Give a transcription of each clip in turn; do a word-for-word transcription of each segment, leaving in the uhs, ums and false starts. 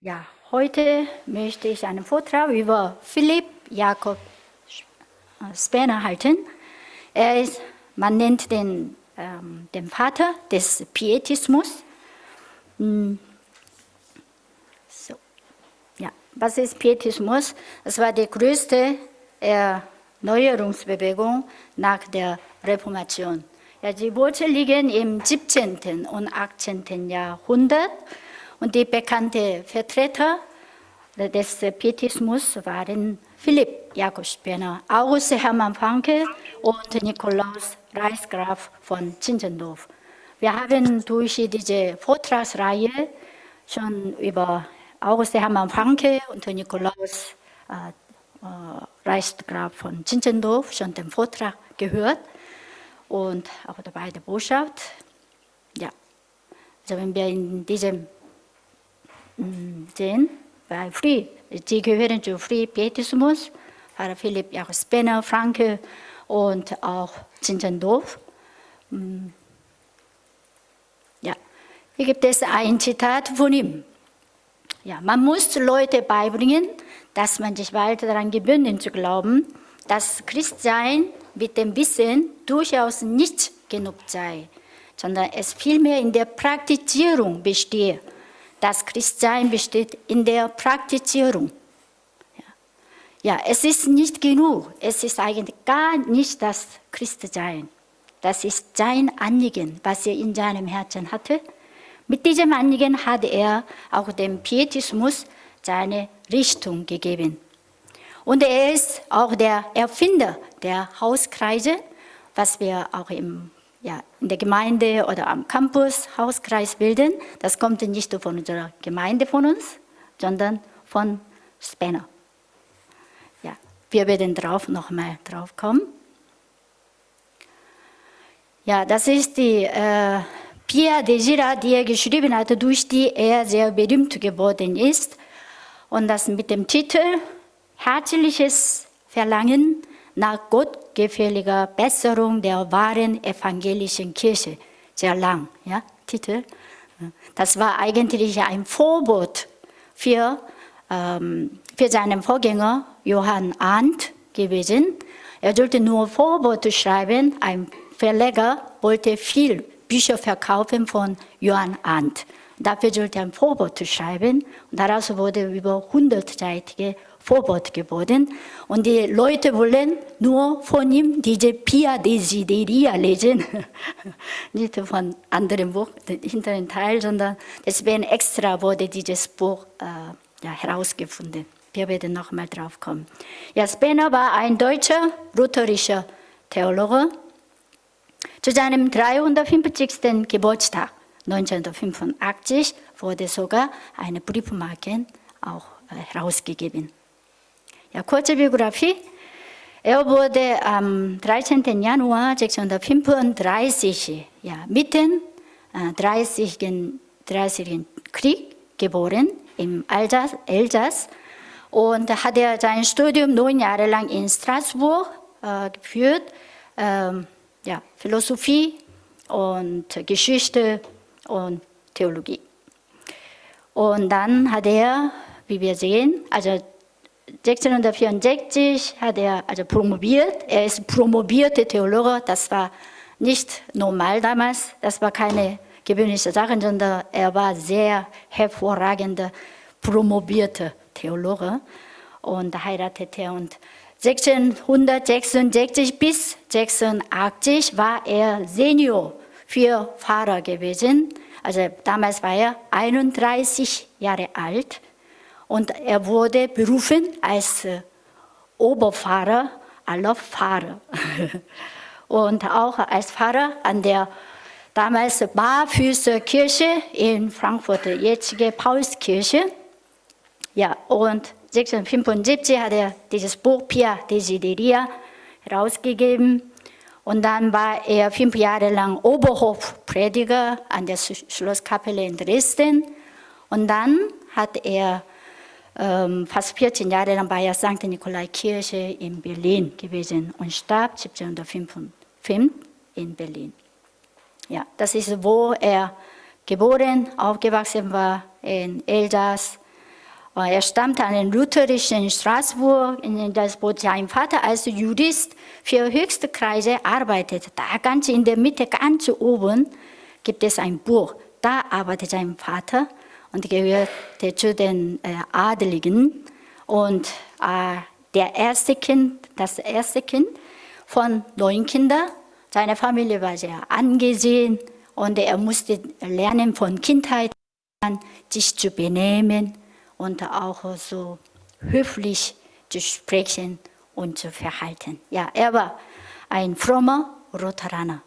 Ja, heute möchte ich einen Vortrag über Philipp Jakob Spener halten. Er ist, man nennt den, ähm, den Vater des Pietismus. Hm. So. Ja. Was ist Pietismus? Es war die größte Erneuerungsbewegung nach der Reformation. Ja, die Wurzeln liegen im siebzehnten und achtzehnten Jahrhundert. Und die bekannten Vertreter des Pietismus waren Philipp Jakob Spener, August Hermann Francke und Nikolaus Reichsgraf von Zinzendorf. Wir haben durch diese Vortragsreihe schon über August Hermann Francke und Nikolaus äh, äh, Reichsgraf von Zinzendorf schon den Vortrag gehört und auch dabei die Botschaft. Ja, also wenn wir in diesem sehen, weil Free, sie gehören zu Free Pietismus, Philipp Jakob Spener, Francke und auch Zinzendorf. Ja, hier gibt es ein Zitat von ihm. Ja, man muss Leute beibringen, dass man sich weiter daran gewöhnt zu glauben, dass Christsein mit dem Wissen durchaus nicht genug sei, sondern es vielmehr in der Praktizierung bestehe. Das Christsein besteht in der Praktizierung. Ja. ja, es ist nicht genug. Es ist eigentlich gar nicht das Christsein. Das ist sein Anliegen, was er in seinem Herzen hatte. Mit diesem Anliegen hat er auch dem Pietismus seine Richtung gegeben. Und er ist auch der Erfinder der Hauskreise, was wir auch im Ja, in der Gemeinde oder am Campus Hauskreis bilden. Das kommt nicht von unserer Gemeinde von uns, sondern von Spener. Ja, wir werden drauf nochmal drauf kommen. Ja, das ist die äh, Pia de Gira, die er geschrieben hat, durch die er sehr berühmt geworden ist. Und das mit dem Titel Herzliches Verlangen nach gottgefälliger Besserung der wahren evangelischen Kirche. Sehr lang, ja, Titel. Das war eigentlich ein Vorwort für, ähm, für seinen Vorgänger Johann Arndt gewesen. Er sollte nur Vorworte schreiben. Ein Verleger wollte viel Bücher verkaufen von Johann Arndt. Dafür sollte er ein Vorwort schreiben. Und daraus wurde über hundertseitige Vorwort geworden. Und die Leute wollen nur von ihm diese Pia Desideria lesen. Nicht von anderen Buch, dem hinteren Teil, sondern deswegen extra wurde dieses Buch äh, ja, herausgefunden. Wir werden nochmal drauf kommen. Ja, Spener war ein deutscher, lutherischer Theologe. Zu seinem dreihundertfünfzigsten Geburtstag neunzehnhundertfünfundachtzig wurde sogar eine Briefmarke auch äh, herausgegeben. Ja, kurze Biografie. Er wurde am dreizehnten Januar sechzehnhundertfünfunddreißig, ja, mitten äh, dreißigjährigen Krieg geboren im Elsass, Elsass. Und hat er sein Studium neun Jahre lang in Straßburg äh, geführt. Ähm, ja, Philosophie und Geschichte und Theologie. Und dann hat er, wie wir sehen, also sechzehnhundertvierundsechzig hat er also promoviert. Er ist promovierte Theologe. Das war nicht normal damals. Das war keine gewöhnliche Sache, sondern er war sehr hervorragender, promovierter Theologe. Und da heiratete er. Und sechzehnhundertsechsundsechzig bis sechsundachtzig war er Senior für Pfarrer gewesen. Also damals war er einunddreißig Jahre alt. Und er wurde berufen als äh, Oberpfarrer aller Pfarrer. Und auch als Pfarrer an der damals Barfüßerkirche in Frankfurt, die jetzige Paulskirche. Ja, und sechzehnhundertfünfundsiebzig hat er dieses Buch Pia Desideria herausgegeben. Und dann war er fünf Jahre lang Oberhofprediger an der Schlosskapelle in Dresden. Und dann hat er ähm, fast vierzehn Jahre lang bei der Sankt Nikolai-Kirche in Berlin gewesen und starb siebzehnhundertfünf in Berlin. Ja, das ist, wo er geboren, aufgewachsen war, in Elsass. Er stammte an den lutherischen Straßburg, in das wo sein Vater als Jurist für höchste Kreise arbeitet. Da ganz in der Mitte, ganz oben, gibt es ein Buch. Da arbeitet sein Vater und gehörte zu den äh, Adeligen. Und äh, der erste Kind, das erste Kind von neun Kindern. Seine Familie war sehr angesehen und er musste lernen von Kindheit an, sich zu benehmen und auch so höflich zu sprechen und zu verhalten. Ja, er war ein frommer Lutheraner.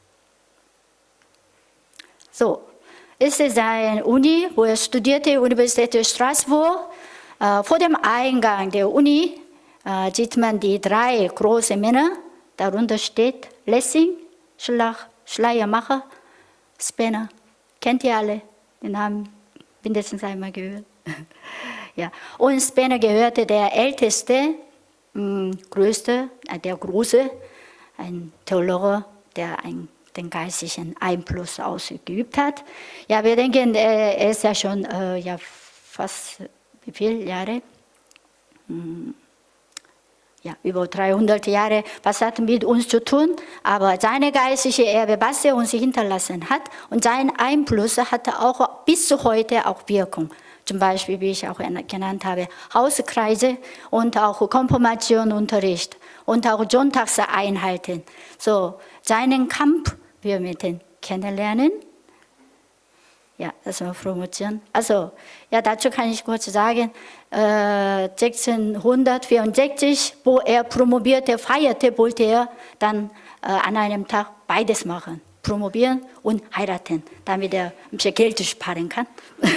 So, es ist eine Uni, wo er studierte, Universität Straßburg. Äh, vor dem Eingang der Uni äh, sieht man die drei großen Männer. Darunter steht Lessing, Schlag, Schleiermacher, Spener. Kennt ihr alle? Den haben mindestens einmal gehört. Ja. Und Spener gehörte der älteste, mh, größte, äh, der große, ein Theologe, der ein, den geistlichen Einfluss ausgeübt hat. Ja, wir denken, er, er ist ja schon äh, ja, fast, wie viele Jahre? Hm. Ja, über dreihundert Jahre, was hat mit uns zu tun? Aber seine geistliche Erbe, was er uns hinterlassen hat, und sein Einfluss hatte auch bis heute auch Wirkung. Zum Beispiel, wie ich auch genannt habe, Hauskreise und auch Konfirmationunterricht und auch Sonntagseinheiten. So, seinen Kampf, wir mit den kennenlernen. Ja, das war Promotion. Also, ja, dazu kann ich kurz sagen, äh, sechzehnhundertvierundsechzig, wo er promovierte, feierte, wollte er dann äh, an einem Tag beides machen. Promovieren und heiraten, damit er ein bisschen Geld sparen kann.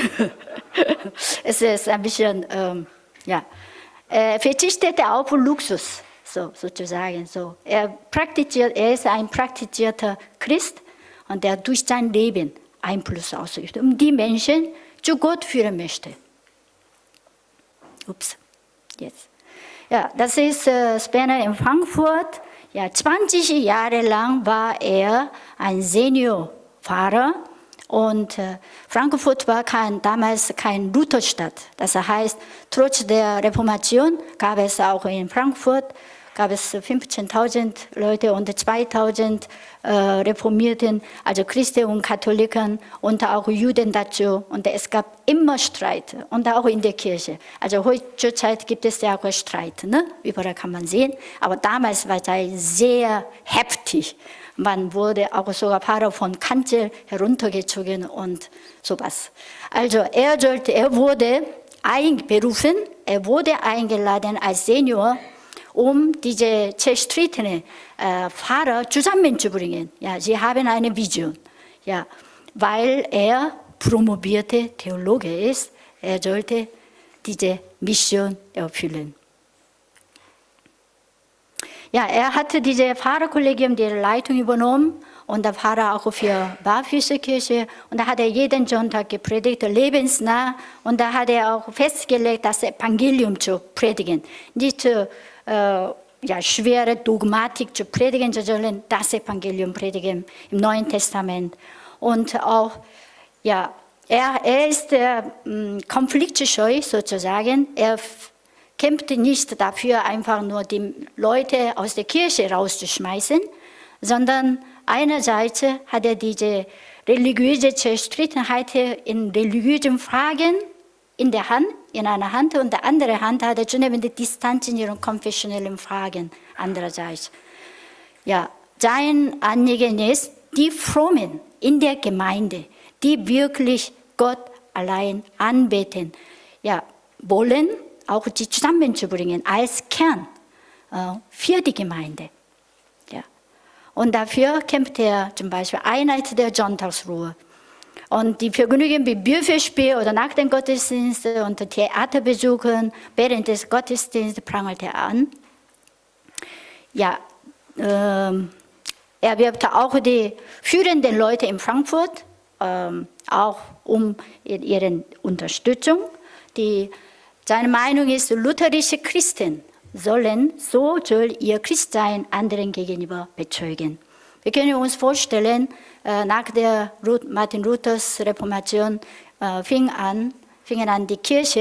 Es ist ein bisschen, ähm, ja, er verzichtete auf Luxus, so, sozusagen. So. Er, praktiziert, er ist ein praktizierter Christ und der durch sein Leben Einfluss ausübt, um die Menschen zu Gott führen möchte. Ups, jetzt. Ja, das ist äh, Spener in Frankfurt. Ja, zwanzig Jahre lang war er ein Seniorfahrer und äh, Frankfurt war kein, damals keine Lutherstadt. Das heißt, trotz der Reformation gab es auch in Frankfurt gab es fünfzehntausend Leute und zweitausend äh, Reformierten, also Christen und Katholiken und auch Juden dazu. Und es gab immer Streit und auch in der Kirche. Also heutzutage gibt es ja auch Streit, ne? Überall kann man sehen. Aber damals war es sehr heftig. Man wurde auch sogar Pfarrer von Kanzel heruntergezogen und sowas. Also er, sollte, er wurde einberufen, er wurde eingeladen als Senior, um diese zerstrittenen äh, Pfarrer zusammenzubringen. Ja, sie haben eine Vision, ja, weil er promovierte Theologe ist. Er sollte diese Mission erfüllen. Ja, er hatte diese Pfarrerkollegium die Leitung übernommen und der Pfarrer auch für Barfüßerkirche. Und da hat er jeden Sonntag gepredigt, lebensnah. Und da hat er auch festgelegt, das Evangelium zu predigen. Nicht äh, ja, schwere Dogmatik zu predigen, sondern das Evangelium predigen im Neuen Testament. Und auch, ja, er, er ist äh, konfliktscheu sozusagen. Er kämpfte nicht dafür, einfach nur die Leute aus der Kirche rauszuschmeißen, sondern einerseits hat er diese religiöse Zerstrittenheit in religiösen Fragen in der Hand, in einer Hand, und der andere Hand hat er zunehmend Distanz in ihren konfessionellen Fragen andererseits. Ja, sein Anliegen ist, die Frommen in der Gemeinde, die wirklich Gott allein anbeten, ja, wollen, auch die zusammenzubringen als Kern äh, für die Gemeinde. Ja. Und dafür kämpft er zum Beispiel Einheit der Sonntagsruhe. Und die Vergnügen wie Büffelspiel oder nach dem Gottesdienst und Theaterbesuchen während des Gottesdienstes prangert er an. Ja, ähm, er wirbt auch die führenden Leute in Frankfurt ähm, auch um ihre Unterstützung. Die, seine Meinung ist, lutherische Christen sollen, so soll ihr Christsein anderen gegenüber bezeugen. Wir können uns vorstellen, nach der Martin Luthers Reformation fing an, fingen an, die Kirche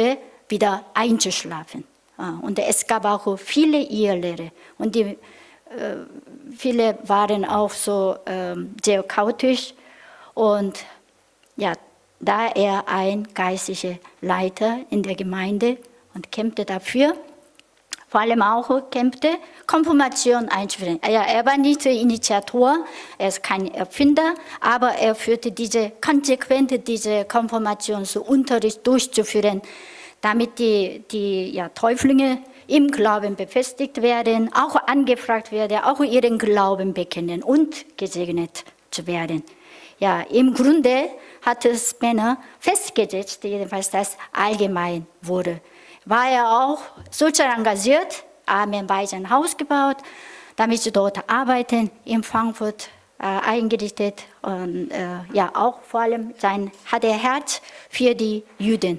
wieder einzuschlafen. Und es gab auch viele Irrlehrer. Und die, äh, viele waren auch so äh, sehr chaotisch. Und ja, da er ein geistlicher Leiter in der Gemeinde und kämpfte dafür, vor allem auch kämpfte, Konfirmation einzuführen. Ja, er war nicht der Initiator, er ist kein Erfinder, aber er führte diese konsequente diese Konfirmationsunterricht durchzuführen, damit die, die ja, Täuflinge im Glauben befestigt werden, auch angefragt werden, auch ihren Glauben bekennen und gesegnet zu werden. Ja, im Grunde hat es Männer festgesetzt, jedenfalls das allgemein wurde. War er auch sozial engagiert, Amen bei sein Haus gebaut, damit sie dort arbeiten, in Frankfurt äh, eingerichtet und äh, ja, auch vor allem sein, hat er Herz für die Juden.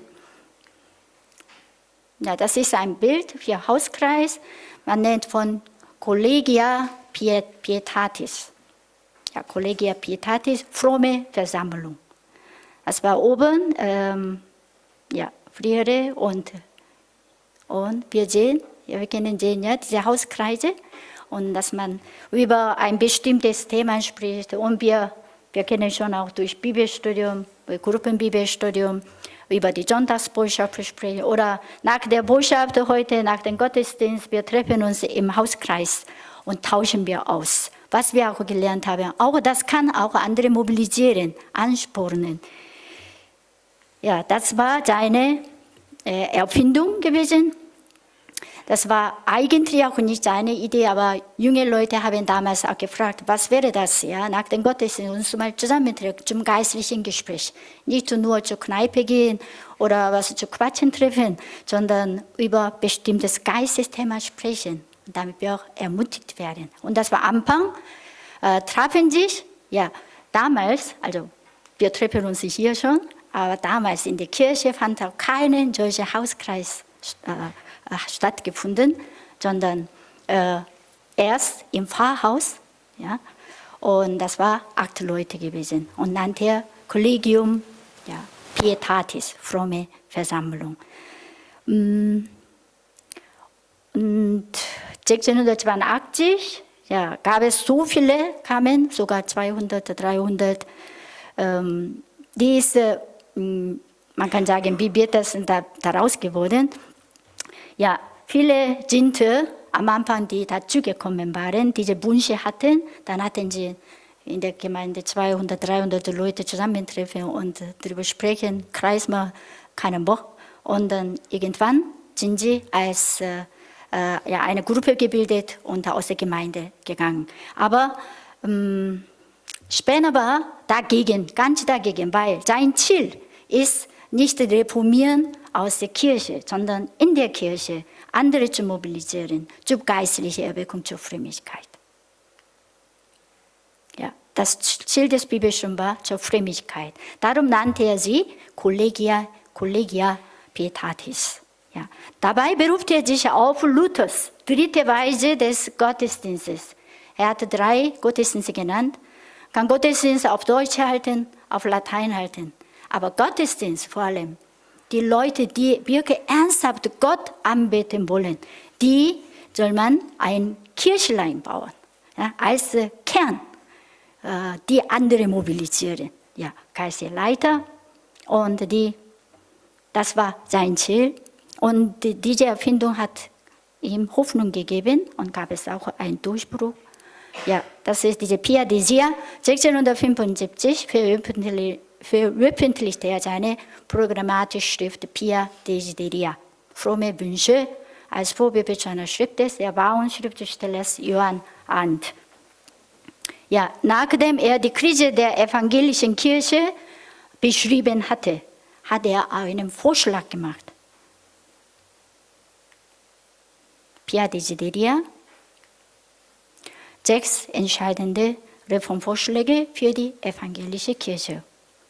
Ja, das ist ein Bild für Hauskreis, man nennt von Collegia Pietatis. Ja, Collegia Pietatis, fromme Versammlung. Das war oben, ähm, ja, frühere und, und wir sehen, ja, wir können sehen, ja, diese Hauskreise und dass man über ein bestimmtes Thema spricht und wir, wir können schon auch durch Bibelstudium, Gruppenbibelstudium, über die Sonntagsbotschaft sprechen oder nach der Botschaft heute, nach dem Gottesdienst, wir treffen uns im Hauskreis und tauschen wir aus, was wir auch gelernt haben. Auch das kann auch andere mobilisieren, anspornen. Ja, das war seine äh, Erfindung gewesen. Das war eigentlich auch nicht seine Idee, aber junge Leute haben damals auch gefragt, was wäre das, ja, nach dem Gottesdienst uns mal zusammentreffen zum geistlichen Gespräch. Nicht nur zur Kneipe gehen oder was zu quatschen treffen, sondern über bestimmtes Geistesthema sprechen, damit wir auch ermutigt werden. Und das war am Anfang, äh, trafen sich, ja, damals, also wir treffen uns hier schon, aber damals in der Kirche fand auch kein solcher Hauskreis äh, stattgefunden, sondern äh, erst im Pfarrhaus, ja, und das war acht Leute gewesen und nannte er Collegium, ja, Pietatis, fromme Versammlung. Und sechzehnhundertzweiundachtzig, ja, gab es so viele, kamen sogar zweihundert, dreihundert, ähm, die ist, äh, man kann sagen, wie wird das da, daraus geworden? Ja, viele sind äh, am Anfang, die dazugekommen waren, diese Wünsche hatten, dann hatten sie in der Gemeinde zweihundert, dreihundert Leute zusammentreffen und äh, darüber sprechen, Kreis mal, keinen Bock. Und dann irgendwann sind sie als äh, äh, ja, eine Gruppe gebildet und aus der Gemeinde gegangen. Aber ähm, Spener war dagegen, ganz dagegen, weil sein Ziel ist nicht reformieren aus der Kirche, sondern in der Kirche andere zu mobilisieren, zur geistlichen Erweckung, zur Frömmigkeit. Ja, das Ziel des Bibelstudiums war zur Frömmigkeit. Darum nannte er sie Collegia, Collegia Pietatis. Ja. Dabei beruft er sich auf Luthers dritte Weise des Gottesdienstes. Er hatte drei Gottesdienste genannt. Kann Gottesdienst auf Deutsch halten, auf Latein halten. Aber Gottesdienst vor allem, die Leute, die wirklich ernsthaft Gott anbeten wollen, die soll man ein Kirchlein bauen, ja, als äh, Kern, äh, die andere mobilisieren. Ja, geistliche Leiter und die, das war sein Ziel. Und die, diese Erfindung hat ihm Hoffnung gegeben und gab es auch einen Durchbruch. Ja, das ist diese Pia Desia, sechzehnhundertfünfundsiebzig veröffentlicht. veröffentlichte er seine programmatische Schrift Pia Desideria, fromme Wünsche, als Vorbild zu einer Schrift des Erbauung Schriftstellers Johann Arndt. Ja, nachdem er die Krise der evangelischen Kirche beschrieben hatte, hat er einen Vorschlag gemacht. Pia Desideria, sechs entscheidende Reformvorschläge für die evangelische Kirche.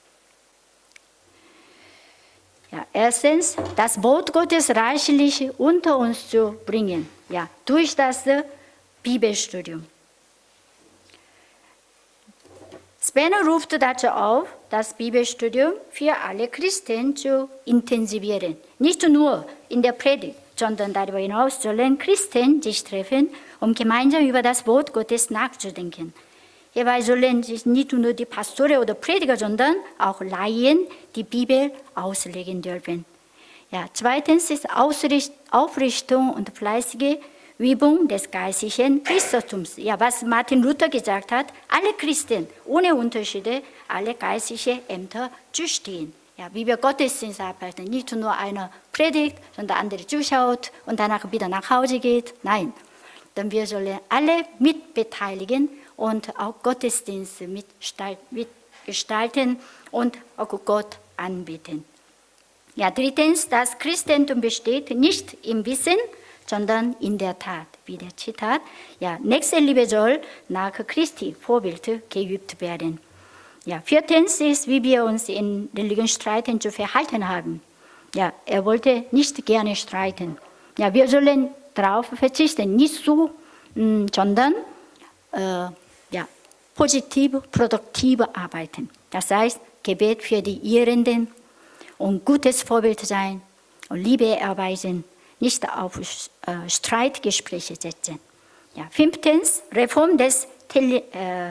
Ja, erstens, das Wort Gottes reichlich unter uns zu bringen, ja, durch das Bibelstudium. Spener ruft dazu auf, das Bibelstudium für alle Christen zu intensivieren. Nicht nur in der Predigt, sondern darüber hinaus sollen Christen sich treffen, um gemeinsam über das Wort Gottes nachzudenken. Hierbei sollen sich nicht nur die Pastoren oder Prediger, sondern auch Laien die Bibel auslegen dürfen. Ja, zweitens ist Aufrichtung und fleißige Übung des geistlichen Christentums. Ja, was Martin Luther gesagt hat, alle Christen ohne Unterschiede, alle geistliche Ämter zustehen. Ja, wie wir Gottesdienst abhalten, nicht nur einer predigt, sondern andere zuschaut und danach wieder nach Hause geht. Nein, denn wir sollen alle mitbeteiligen und auch Gottesdienste mitgestalten und auch Gott anbieten. Ja, drittens, das Christentum besteht nicht im Wissen, sondern in der Tat, wie der Zitat. Ja, Nächstenliebe soll nach Christi Vorbild geübt werden. Ja, viertens ist, wie wir uns in Religionsstreiten zu verhalten haben. Ja, er wollte nicht gerne streiten. Ja, wir sollen darauf verzichten, nicht so, mh, sondern äh, ja, positiv, produktiv arbeiten. Das heißt, Gebet für die Irrenden und gutes Vorbild sein und Liebe erweisen, nicht auf äh, Streitgespräche setzen. Ja, fünftens, Reform des Tele, äh,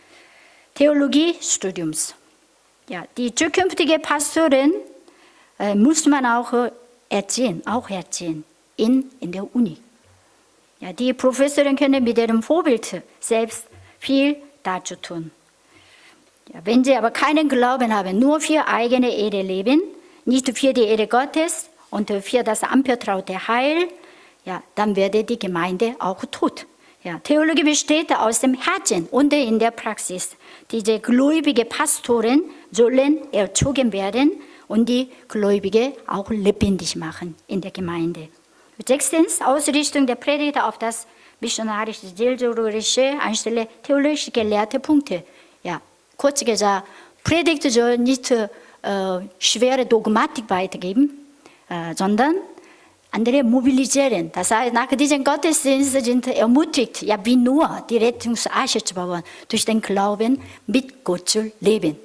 Theologiestudiums. Ja, die zukünftige Pastorin äh, muss man auch erziehen, auch erziehen in, in der Uni. Ja, die Professoren können mit ihrem Vorbild selbst viel dazu tun. Ja, wenn sie aber keinen Glauben haben, nur für eigene Ehre leben, nicht für die Ehre Gottes und für das anvertraute Heil, ja, dann wird die Gemeinde auch tot. Ja, Theologie besteht aus dem Herzen und in der Praxis. Diese gläubigen Pastoren sollen erzogen werden und die Gläubigen auch lebendig machen in der Gemeinde. Sechstens, Ausrichtung der Prediger auf das missionarische, seelsorgerische, anstelle theologisch gelehrte Punkte. Ja, kurz gesagt, Predigt soll nicht äh, schwere Dogmatik weitergeben, äh, sondern andere mobilisieren. Das heißt, nach diesem Gottesdienst sind ermutigt, ja, wie nur die Rettungsarche zu bauen, durch den Glauben mit Gott zu leben.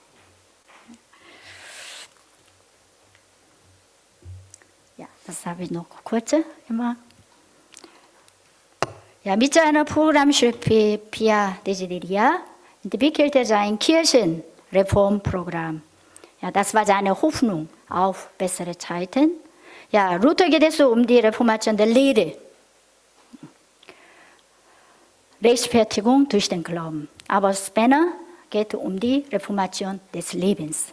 Ja, das habe ich noch kurz gemacht. Ja, mit seiner Programmchef Pia Desideria entwickelte sein Kirchenreformprogramm. Ja, das war seine Hoffnung auf bessere Zeiten. Ja, Luther geht es um die Reformation der Lehre. Rechtfertigung durch den Glauben. Aber Spener geht um die Reformation des Lebens.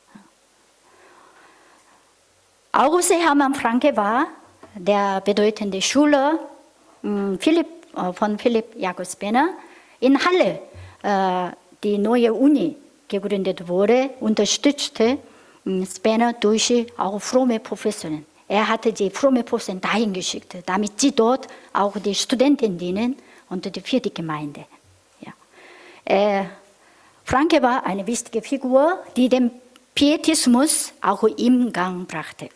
August Hermann Francke war der bedeutende Schüler Philipp, von Philipp Jakob Spener. In Halle, die neue Uni gegründet wurde, unterstützte Spener durch auch fromme Professoren. Er hatte die fromme Professoren dahin geschickt, damit sie dort auch die Studenten dienen und für die Gemeinde. Ja. Äh, Francke war eine wichtige Figur, die den Pietismus auch im Gang brachte.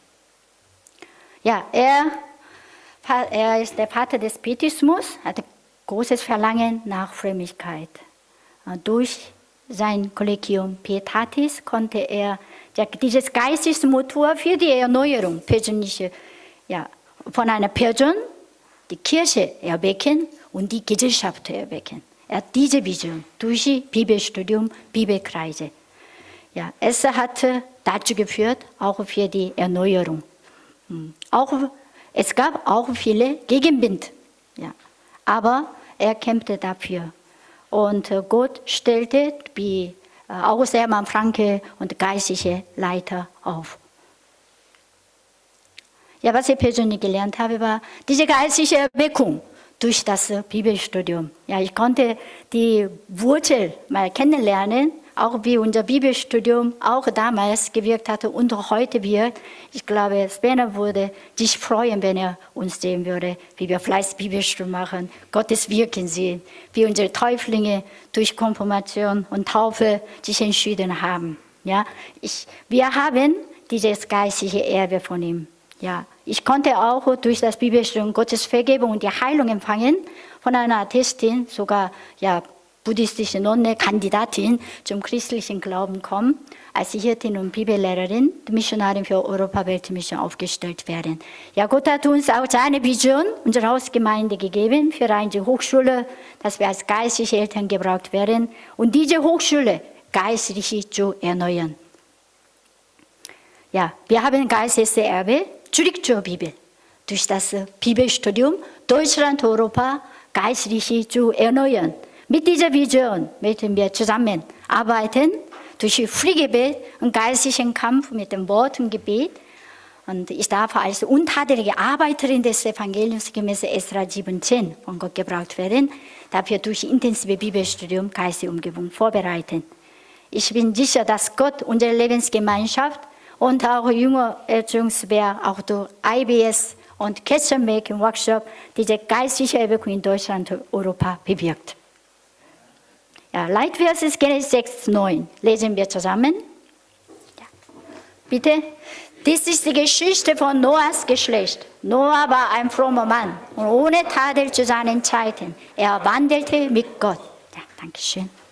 Ja, er, er ist der Vater des Pietismus, hatte großes Verlangen nach Frömmigkeit. Durch sein Kollegium Pietatis konnte er ja, dieses Geistesmotor für die Erneuerung persönliche, ja, von einer Person die Kirche erwecken und die Gesellschaft erwecken. Er hat diese Vision durch Bibelstudium, Bibelkreise. Ja, es hat dazu geführt, auch für die Erneuerung. Auch, es gab auch viele Gegenwind, ja, aber er kämpfte dafür. Und Gott stellte wie August Hermann Francke und geistliche Leiter auf. Ja, was ich persönlich gelernt habe, war diese geistliche Erweckung durch das Bibelstudium. Ja, ich konnte die Wurzel mal kennenlernen, auch wie unser Bibelstudium auch damals gewirkt hatte und heute wirkt. Ich glaube, Spener würde sich freuen, wenn er uns sehen würde, wie wir fleißig Bibelstudium machen, Gottes Wirken sehen, wie unsere Täuflinge durch Konfirmation und Taufe sich entschieden haben. Ja, ich, wir haben dieses geistliche Erbe von ihm. Ja, ich konnte auch durch das Bibelstudium Gottes Vergebung und die Heilung empfangen von einer Attestin, sogar ja, buddhistische Nonne, Kandidatin zum christlichen Glauben komme, als Hirtin und Bibellehrerin, die Missionarin für Europa-Weltmission aufgestellt werden. Ja, Gott hat uns auch seine Vision unserer Hausgemeinde gegeben für eine Hochschule, dass wir als geistliche Eltern gebraucht werden und diese Hochschule geistlich zu erneuern. Ja, wir haben geistliches Erbe, zurück zur Bibel. Durch das Bibelstudium Deutschland, Europa geistlich zu erneuern. Mit dieser Vision möchten wir zusammenarbeiten, durch Frühgebet und geistlichen Kampf mit dem Wort und Gebet. Und ich darf als untadelig Arbeiterin des Evangeliums gemäß Esra siebzehn von Gott gebraucht werden, dafür durch intensive Bibelstudium geistige Umgebung vorbereiten. Ich bin sicher, dass Gott unsere Lebensgemeinschaft und auch Jüngererziehungswerk, auch durch I B S und Kitchen-Making Workshop, diese geistliche Erweckung in Deutschland und Europa bewirkt. Ja, Leitvers ist Genesis sechs, neun. Lesen wir zusammen. Ja. Bitte. Dies ist die Geschichte von Noahs Geschlecht. Noah war ein frommer Mann und ohne Tadel zu seinen Zeiten. Er wandelte mit Gott. Ja, danke schön.